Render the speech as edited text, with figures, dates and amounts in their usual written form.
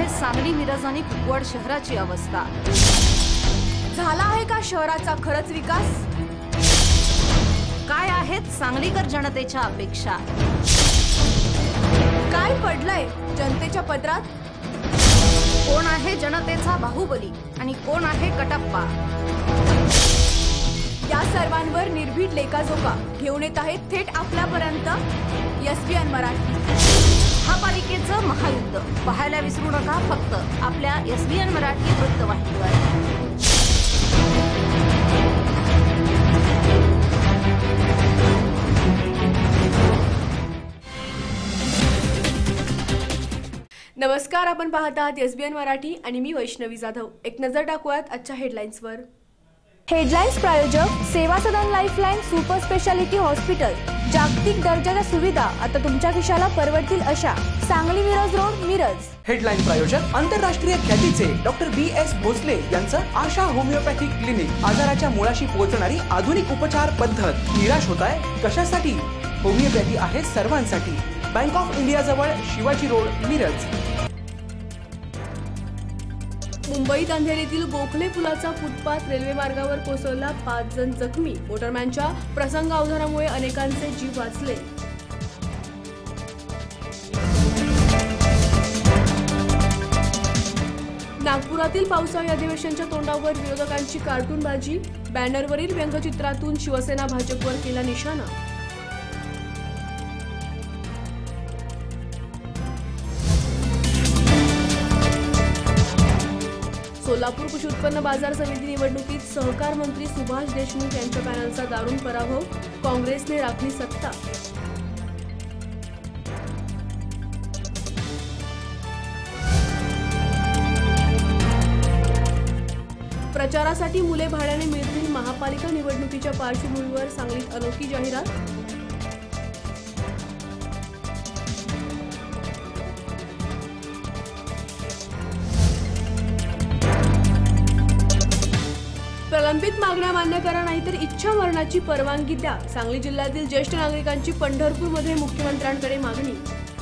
आहे सांगली, मिरज आणि कुपवाड शहराची अवस्था। झाला आहे का शहराचा खरंच विकास? काय आहेत सांगलीकर जनतेच्या अपेक्षा? काय पडलंय जनतेच्या पदरात? कोण आहे जनतेचा बाहुबली आणि कोण आहे कटप्पा? या सर्वांवर निर्भीड लेखाजोखा घेऊन येत आहेत थेट आपल्यापर्यंत एसबीएन मराठी। महापालिकेचं महायुद्ध पाहायला विसरू नका फक्त आपल्या एसबीएन मराठी वृत्तवाहिनीवर। नमस्कार, आपण पाहत आहात एसबीएन मराठी आणि मी वैष्णवी जाधव। एक नजर टाकूयात आजच्या हेडलाईन्सवर। हेडलाईन्स प्रायोजक Seva Sadan lifeline super speciality hospital. जागतिक दर्जाच्या सुविधा आता तुमच्या खिशाला परवडतील अशा। सांगली मिरज रोड, मिरज। हेडलाईन प्रायोजक आंतरराष्ट्रीय ख्यातीचे डॉक्टर BS भोसले यांचं आशा होमिओपॅथिक क्लिनिक। आजाराच्या मुळाशी पोहोचणारी आधुनिक उपचार पद्धत। निराश होताय कशासाठी? होमिओपॅथी आहे सर्वांसाठी। बँक ऑफ इंडिया जवळ शिवाजी रोड, मिरज। मुंबईत अंधेरीतील गोखले पुलाचा फुटपाथ रेल्वे मार्गावर कोसळला, 5 जण जखमी। मोटरमॅनच्या प्रसंगावधानामुळे अनेकांचे जीव वाचले। नागपुरातील पावसाळी अधिवेशनाच्या तोंडावर विरोधकांची कार्टूनबाजी। बॅनरवरील व्यंगचित्रातून शिवसेना भाजपवर केला निशाणा। सोलापूर कृषी उत्पन्न बाजार समिती निवडणुकीत सहकार मंत्री सुभाष देशमुख यांच्या पॅनलचा दारुण पराभव। काँग्रेसने राखली सत्ता। प्रचारासाठी मुले भाड्याने मिळतील। महापालिका निवडणुकीच्या पार्श्वभूमीवर सांगलीत अनोखी जाहिरात। प्रलंबित मागण्या मान्य करा नाहीतर इच्छा मरणाची परवानगी द्या। सांगली जिल्ह्यातील ज्येष्ठ नागरिकांची पंढरपूरमध्ये मुख्यमंत्र्यांकडे मागणी।